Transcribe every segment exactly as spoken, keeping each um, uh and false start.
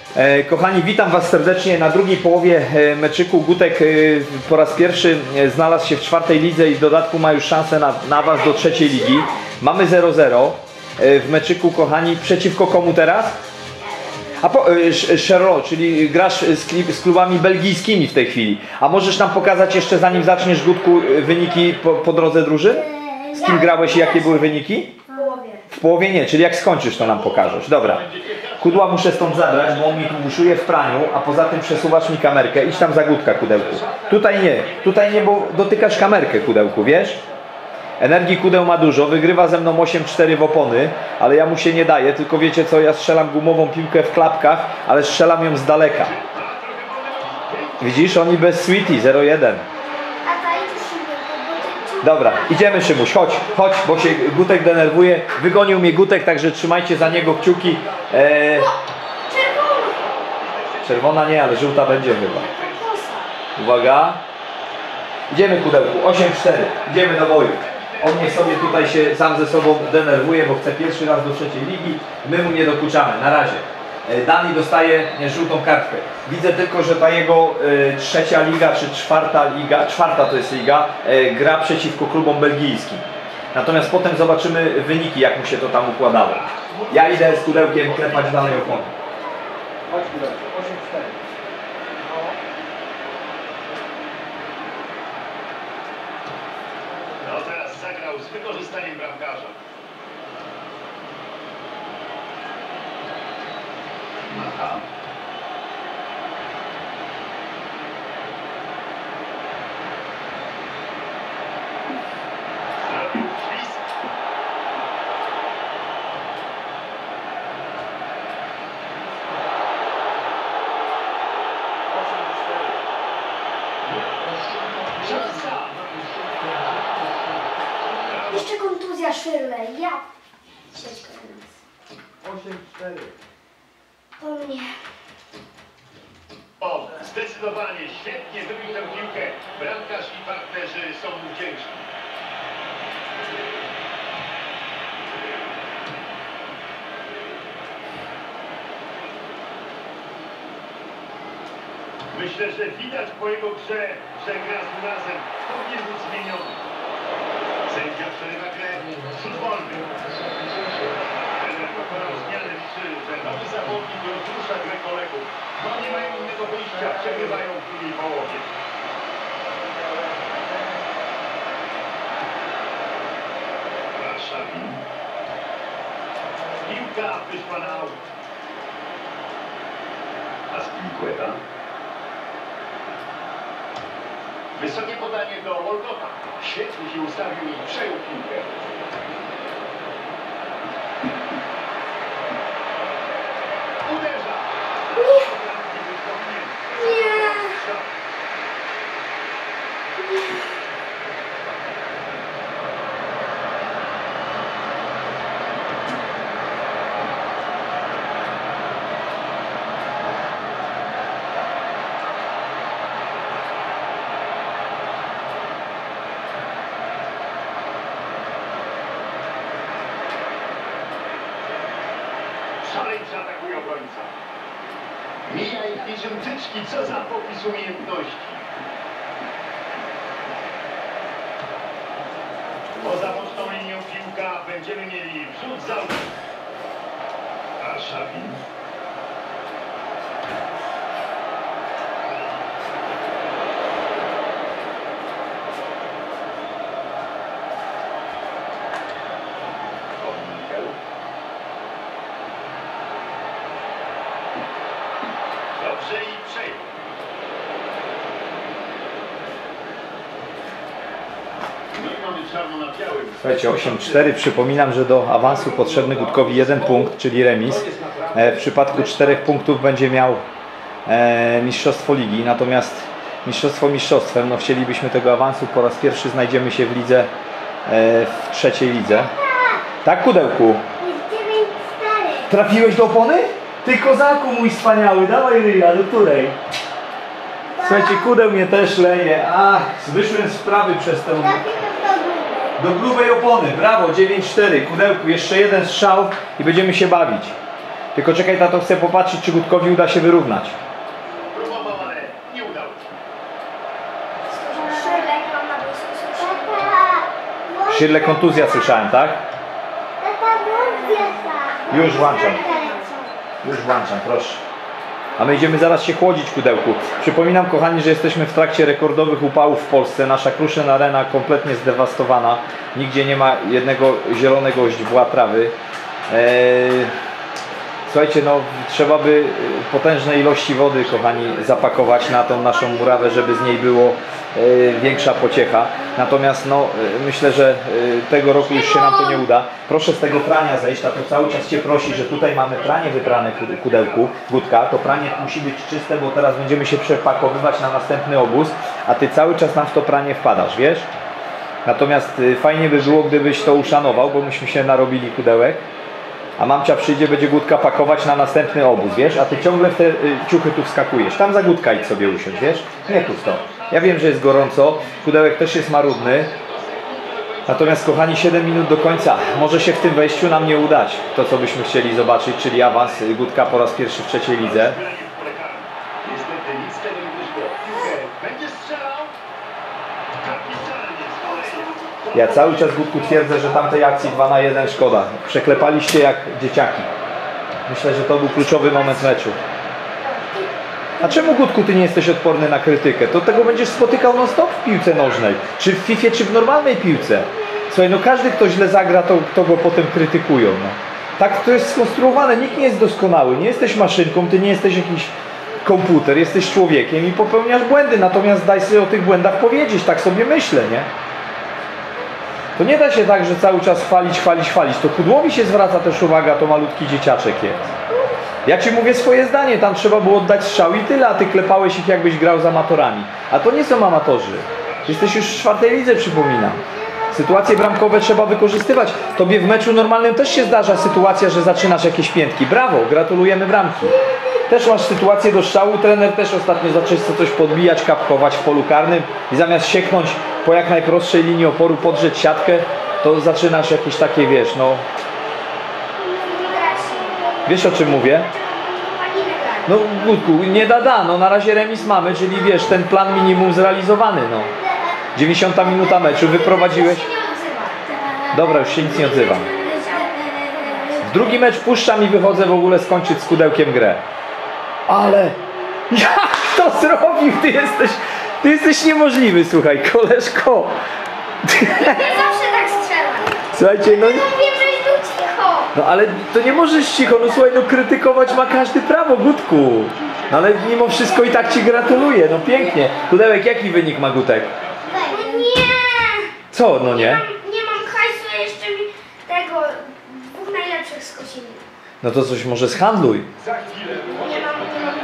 E, kochani, witam Was serdecznie na drugiej połowie e, meczyku. Gutek e, po raz pierwszy e, znalazł się w czwartej lidze i w dodatku ma już szansę na, na Was do trzeciej ligi. Mamy zero zero e, w meczyku, kochani. Przeciwko komu teraz? A po, e, Sherlock, czyli grasz z, klub, z klubami belgijskimi w tej chwili. A możesz nam pokazać jeszcze, zanim zaczniesz, Gutku, wyniki po, po drodze drużyn? Z kim grałeś i jakie były wyniki? W połowie. W połowie nie, czyli jak skończysz, to nam pokażesz. Dobra. Kudła muszę stąd zabrać, bo on mi tu buszuje w praniu, a poza tym przesuwasz mi kamerkę. Idź tam za Gutka, Kudełku. Tutaj nie, tutaj nie, bo dotykasz kamerkę, Kudełku, wiesz? Energii Kudeł ma dużo, wygrywa ze mną osiem cztery w opony, ale ja mu się nie daję, tylko wiecie co, ja strzelam gumową piłkę w klapkach, ale strzelam ją z daleka. Widzisz, oni bez sweetie, zero jeden. Dobra, idziemy, Szymuś, chodź, chodź, bo się Gutek denerwuje. Wygonił mnie Gutek, także trzymajcie za niego kciuki. Eee... Czerwona nie, ale żółta będzie chyba. Uwaga. Idziemy, Kudełku, osiem cztery, idziemy do boju. On niech sobie tutaj się sam ze sobą denerwuje, bo chce pierwszy raz do trzeciej ligi. My mu nie dokuczamy, na razie. Dani dostaje żółtą kartkę. Widzę tylko, że ta jego y, trzecia liga, czy czwarta liga, czwarta to jest liga, y, gra przeciwko klubom belgijskim. Natomiast potem zobaczymy wyniki, jak mu się to tam układało. Ja idę z Kudełkiem klepać dalej opony. Chodź, Kudełku, osiem cztery. No teraz zagrał z wykorzystaniem bramkarza. Aha. Zrobił twist. Szansa. Jeszcze kontuzja Shirley, ja. Siedź osiem cztery. po mnie. O, zdecydowanie świetnie wybił tę piłkę. Bramkarz i partnerzy są mu wdzięczni. Myślę, że widać po jego grze, że gra z urazem. Powinien być zmieniony. Sędzia przerywa grę. Rzut wolny. Trener dokonał zmiany, liczy, że nowy zawodnik rozrusza grę kolegów. No nie mają innego wyjścia, przegrywają w drugiej połowie. Warszawin. Piłka wyszła na aut. Aspilicueta. Wysokie podanie do Walcota. Świetnie się ustawił i przejął piłkę. Uderza! Nie! Nie! Szaleńczy atakuje obrońca. Mija ich niczym tyczki, co za popis umiejętności. Poza boczną linią piłka będziemy mieli wrzut za... Warszawin. Dobrze i przejął. No i mamy czarno na białym. Słuchajcie, osiem cztery. Przypominam, że do awansu potrzebny Gutkowi jeden punkt, czyli remis. E, w przypadku czterech punktów będzie miał e, mistrzostwo ligi. Natomiast mistrzostwo mistrzostwem, no chcielibyśmy tego awansu. Po raz pierwszy znajdziemy się w lidze, e, w trzeciej lidze. Tak, Kudełku? Trafiłeś do opony? Ty, kozaku mój wspaniały, dawaj ryja, do której? Słuchajcie, Kudeł mnie też leje. Ach, wyszłem z prawy przez tę... Do grubej opony, brawo, dziewięć cztery. Kudełku, jeszcze jeden strzał i będziemy się bawić. Tylko czekaj, tato, chcę popatrzeć, czy Gutkowi uda się wyrównać. Próbował, ale nie udało się. Szyrlek mam na boisku. Szyrle kontuzja słyszałem, tak? Już włączam. Już włączam, proszę. A my idziemy zaraz się chłodzić, Kudełku. Przypominam, kochani, że jesteśmy w trakcie rekordowych upałów w Polsce. Nasza Kruszyn Arena kompletnie zdewastowana. Nigdzie nie ma jednego zielonego źdźbła trawy. Eee... Słuchajcie, no trzeba by potężne ilości wody, kochani, zapakować na tą naszą murawę, żeby z niej było e, większa pociecha. Natomiast no, e, myślę, że e, tego roku już się nam to nie uda. Proszę z tego prania zejść, a to cały czas Cię prosi, że tutaj mamy pranie wybrane, Kudełku, Gutka. To pranie musi być czyste, bo teraz będziemy się przepakowywać na następny obóz, a Ty cały czas nam w to pranie wpadasz, wiesz? Natomiast e, fajnie by było, gdybyś to uszanował, bo myśmy się narobili, Kudełek. A mamcia przyjdzie, będzie Gutka pakować na następny obóz, wiesz? A ty ciągle w te y, ciuchy tu wskakujesz. Tam za Gutka idź sobie usiąść, wiesz? Nie tu stąd. Ja wiem, że jest gorąco, Kudełek też jest marudny. Natomiast, kochani, siedem minut do końca. Może się w tym wejściu nam nie udać. To, co byśmy chcieli zobaczyć, czyli awans Gutka po raz pierwszy w trzeciej lidze. Niestety nic z tego nie wyszło. Piłkę będzie strzelał. Kapitalnie z kolei. Ja cały czas, Gutku, twierdzę, że tamtej akcji dwa na jeden szkoda. Przeklepaliście jak dzieciaki. Myślę, że to był kluczowy moment meczu. A czemu, Gutku, ty nie jesteś odporny na krytykę? To tego będziesz spotykał non stop w piłce nożnej. Czy w Fifie, czy w normalnej piłce. Słuchaj, no każdy, kto źle zagra, to, to go potem krytykują. No. Tak to jest skonstruowane. Nikt nie jest doskonały. Nie jesteś maszynką, ty nie jesteś jakiś komputer. Jesteś człowiekiem i popełniasz błędy. Natomiast daj sobie o tych błędach powiedzieć. Tak sobie myślę, nie? To nie da się tak, że cały czas chwalić, chwalić, chwalić. To Pudłowi się zwraca też uwaga, to malutki dzieciaczek jest. Ja Ci mówię swoje zdanie, tam trzeba było oddać strzał i tyle, a Ty klepałeś ich, jakbyś grał z amatorami. A to nie są amatorzy. Jesteś już w czwartej lidze, przypominam. Sytuacje bramkowe trzeba wykorzystywać. Tobie w meczu normalnym też się zdarza sytuacja, że zaczynasz jakieś piętki. Brawo, gratulujemy bramki. Też masz sytuację do strzału, trener też ostatnio zaczął coś podbijać, kapkować w polu karnym i zamiast sieknąć po jak najprostszej linii oporu, podrzeć siatkę, to zaczynasz jakieś takie, wiesz, no... Wiesz, o czym mówię? No, Gutku, nie da da, no na razie remis mamy, czyli wiesz, ten plan minimum zrealizowany, no. dziewięćdziesiąta minuta meczu, wyprowadziłeś... Dobra, już się nic nie odzywam. W drugi mecz puszczam i wychodzę w ogóle skończyć z Kudełkiem grę. Ale... Jak to zrobił? Ty jesteś... Ty jesteś niemożliwy, słuchaj, koleżko. Ja zawsze tak strzelam. Słuchajcie, no... No wiem, że jest tu cicho. No ale to nie możesz cicho, no słuchaj, no krytykować ma każdy prawo, Gutku. No ale mimo wszystko i tak Ci gratuluję, no pięknie. Kudełek, jaki wynik ma Gutek? No nie. Co, no nie? Nie mam hajsu, a jeszcze mi tego dwóch najlepszych skosili. No to coś może zhandluj. Za chwilę. Nie mam, nie mam.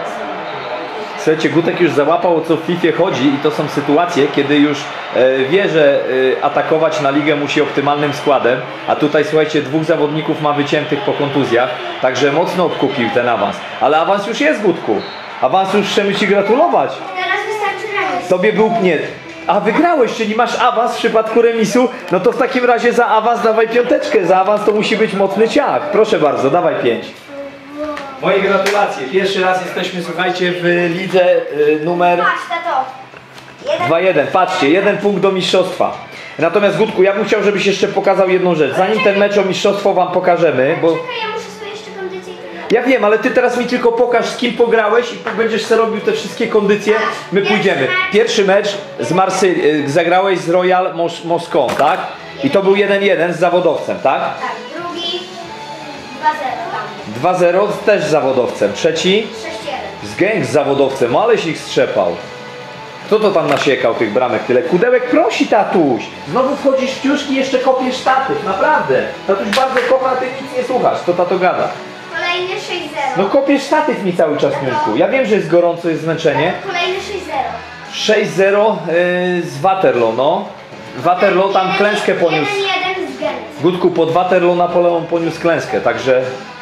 Słuchajcie, Gutek już załapał, o co w Fifie chodzi i to są sytuacje, kiedy już e, wie, że e, atakować na ligę musi optymalnym składem, a tutaj, słuchajcie, dwóch zawodników ma wyciętych po kontuzjach, także mocno odkupił ten awans. Ale awans już jest, Gutku. Awans już chcemy Ci gratulować. Teraz wystarczy remis. Tobie był... nie. A wygrałeś, czyli masz awans w przypadku remisu, no to w takim razie za awans dawaj piąteczkę, za awans to musi być mocny ciach. Proszę bardzo, dawaj pięć. Moje gratulacje. Pierwszy raz jesteśmy, słuchajcie, w lidze y, numer Patrz, tato. Jeden. dwa jeden. Patrzcie, jeden punkt do mistrzostwa. Natomiast, Gutku, ja bym chciał, żebyś jeszcze pokazał jedną rzecz. Zanim ten mecz o mistrzostwo Wam pokażemy, bo... Czekaj, ja muszę sobie jeszcze kondycję. Ja wiem, ale Ty teraz mi tylko pokaż, z kim pograłeś i będziesz sobie robił te wszystkie kondycje. My pójdziemy. Pierwszy mecz z Marsylii, zagrałeś z Royal Mos Moscon, tak? I to był jeden jeden z zawodowcem, tak? Tak, drugi dwa zero tam. dwa zero też z zawodowcem. Trzeci sześć jeden. z Gang z zawodowcem, aleś ich strzepał. Kto to tam nasiekał tych bramek tyle? Kudełek prosi, tatuś. Znowu wchodzisz w ciuszki i jeszcze kopiesz statyw, naprawdę. Tatuś bardzo kocha, a Ty nic nie słuchasz. To tato gada. Kolejny sześć zero. No kopiesz statyw mi cały czas, Miuszku. Ja wiem, że jest gorąco, jest zmęczenie. Kolejny sześć zero. sześć zero yy, z Waterloo, no. Waterloo tam klęskę poniósł. jeden jeden z Gent. Gutku, pod Waterloo Napoleon poniósł klęskę, także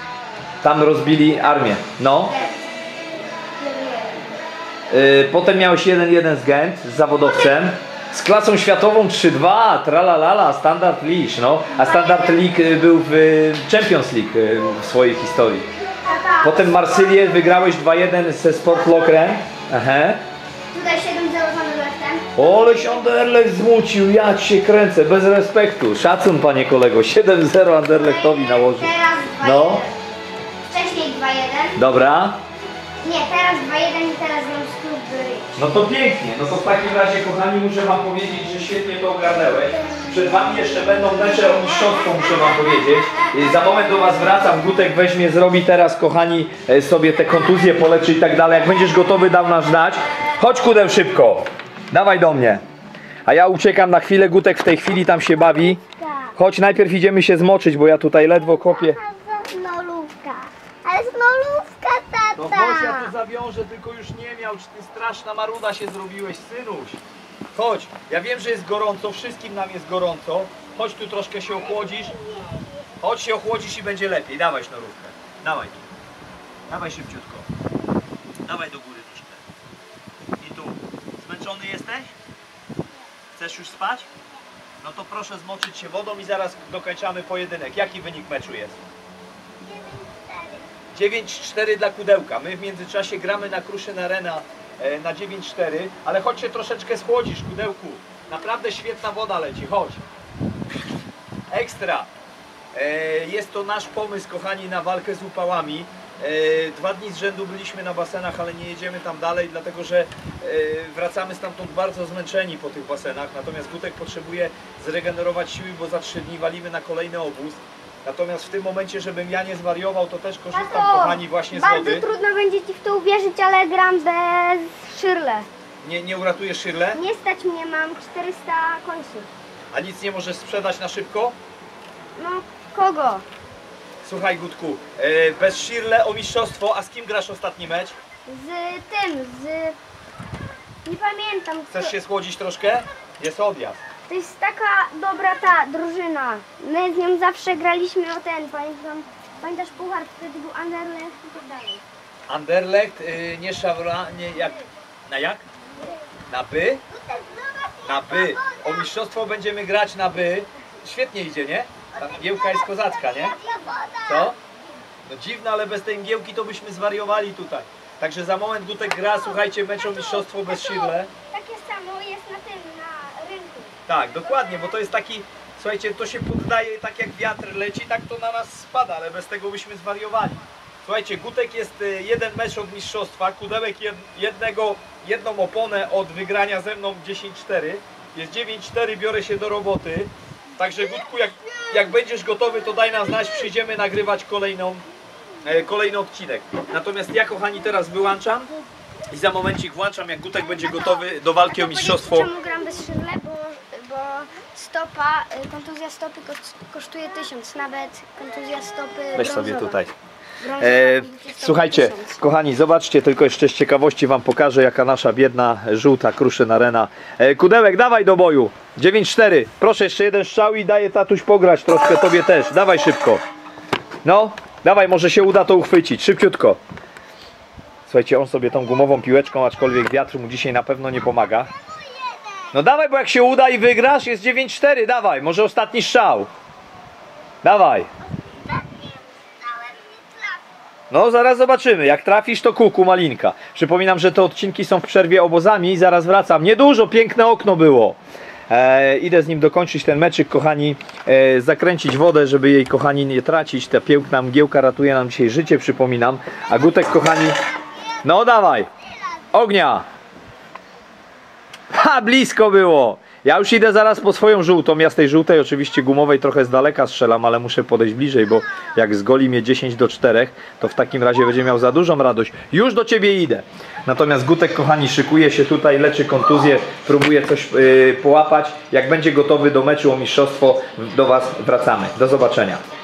tam rozbili armię. No. Yy, potem miałeś jeden jeden z Gent z zawodowcem. Z klasą światową trzy dwa, tralalala, Standard League, no. A Standard League był w Champions League w swojej historii. Potem Marsylię wygrałeś dwa jeden ze Sport Lokrem. Aha. Tutaj siedem zero z Anderlechtem. Oleś Anderlecht zmucił, ja ci się kręcę, bez respektu. Szacun, panie kolego, siedem zero Anderlechtowi nałożył. Teraz dwa jeden. No, Wcześniej dwa jeden. dobra. Nie, teraz dwa jeden i teraz gram z klub Rydz. No to pięknie, no to w takim razie, kochani, muszę wam powiedzieć, że świetnie to ogarnęłeś. Przed wami jeszcze będą mecze o mistrzostwo, muszę wam powiedzieć. I za moment do was wracam, Gutek weźmie, zrobi teraz, kochani, e, sobie te kontuzje poleczy i tak dalej. Jak będziesz gotowy, dam nas znać. Chodź, Kudeł, szybko. Dawaj do mnie. A ja uciekam na chwilę, Gutek w tej chwili tam się bawi. Chodź, najpierw idziemy się zmoczyć, bo ja tutaj ledwo kopię. Snolówka. Ale snolówka, No tata. chodź, ja tu zawiążę, tylko już nie miał, czy ty straszna maruda się zrobiłeś, synuś. Chodź, ja wiem, że jest gorąco, wszystkim nam jest gorąco. Chodź tu troszkę się ochłodzisz. Chodź się ochłodzisz i będzie lepiej. Dawaj sznurówkę. Dawaj tu. Dawaj szybciutko. Dawaj do góry troszkę. I tu. Zmęczony jesteś? Chcesz już spać? No to proszę zmoczyć się wodą i zaraz dokończamy pojedynek. Jaki wynik meczu jest? dziewięć cztery dla Kudełka. My w międzyczasie gramy na Kruszyn Arena e, na dziewięć cztery, ale chodź się troszeczkę schłodzisz, Kudełku. Naprawdę świetna woda leci, chodź. Ekstra. E, jest to nasz pomysł, kochani, na walkę z upałami. E, dwa dni z rzędu byliśmy na basenach, ale nie jedziemy tam dalej, dlatego że e, wracamy stamtąd bardzo zmęczeni po tych basenach. Natomiast Gutek potrzebuje zregenerować siły, bo za trzy dni walimy na kolejny obóz. Natomiast w tym momencie, żebym ja nie zwariował, to też korzystam, Tato, kochani, właśnie z bardzo wody. trudno będzie ci w to uwierzyć, ale gram bez Szyrle. Nie, nie uratujesz Szyrle? Nie stać mnie, mam czterysta końców. A nic nie możesz sprzedać na szybko? No, kogo? Słuchaj, Gutku, e, bez Szyrle o mistrzostwo, a z kim grasz ostatni mecz? Z tym, z... Nie pamiętam. Chcesz kto- się schłodzić troszkę? Jest odjazd. To jest taka dobra ta drużyna. My z nią zawsze graliśmy o ten, pamiętam. Pamiętasz puchar, wtedy był Anderlecht i tak dalej. Anderlecht, y, nie Szawra, nie jak? Na jak? Na by? Na by. O mistrzostwo będziemy grać na by. Świetnie idzie, nie? Ta mgiełka jest kozacka, nie? Co? No dziwne, ale bez tej mgiełki to byśmy zwariowali tutaj. Także za moment Gutek gra, słuchajcie, mecz o mistrzostwo bez Szirle. Takie samo jest na tym, na rynku. Tak, dokładnie, bo to jest taki, słuchajcie, to się poddaje tak jak wiatr leci, tak to na nas spada, ale bez tego byśmy zwariowali. Słuchajcie, Gutek jest y, jeden mecz od mistrzostwa, Kudełek jed, jednego, jedną oponę od wygrania ze mną dziesięć cztery. Jest dziewięć cztery, biorę się do roboty. Także Gutku, jak, jak będziesz gotowy, to daj nam znać, przyjdziemy nagrywać kolejną, e, kolejny odcinek. Natomiast ja, kochani, teraz wyłączam i za momencik włączam, jak Gutek będzie gotowy do walki o mistrzostwo. Czemu gram bez Szyrle? Bo, bo stopa, y, kontuzja stopy kos- kosztuje tysiąc, nawet kontuzja stopy Weź sobie brązowa. tutaj. Brązowa E, kontuzja stopy słuchajcie, tysiąc. kochani, zobaczcie, tylko jeszcze z ciekawości wam pokażę, jaka nasza biedna, żółta Kruszyn Arena. E, Kudełek, dawaj do boju. dziewięć cztery. Proszę, jeszcze jeden strzał i daję tatuś pograć troszkę, tobie też. Dawaj szybko. No, dawaj, może się uda to uchwycić. Szybciutko. Słuchajcie, on sobie tą gumową piłeczką, aczkolwiek wiatr mu dzisiaj na pewno nie pomaga. No dawaj, bo jak się uda i wygrasz, jest dziewięć cztery. Dawaj, może ostatni strzał. Dawaj. No zaraz zobaczymy, jak trafisz to kuku malinka. Przypominam, że te odcinki są w przerwie obozami i zaraz wracam. Niedużo, piękne okno było. E, idę z nim dokończyć ten meczyk, kochani, e, zakręcić wodę, żeby jej, kochani, nie tracić. Ta piękna mgiełka ratuje nam dzisiaj życie, przypominam. A Gutek, kochani, no dawaj, ognia. Ha, blisko było. Ja już idę zaraz po swoją żółtą. Ja z tej żółtej, oczywiście gumowej, trochę z daleka strzelam, ale muszę podejść bliżej, bo jak zgoli mnie dziesięć do czterech, to w takim razie będzie miał za dużą radość. Już do ciebie idę. Natomiast Gutek, kochani, szykuje się tutaj, leczy kontuzję, próbuje coś yy, połapać. Jak będzie gotowy do meczu o mistrzostwo, do was wracamy. Do zobaczenia.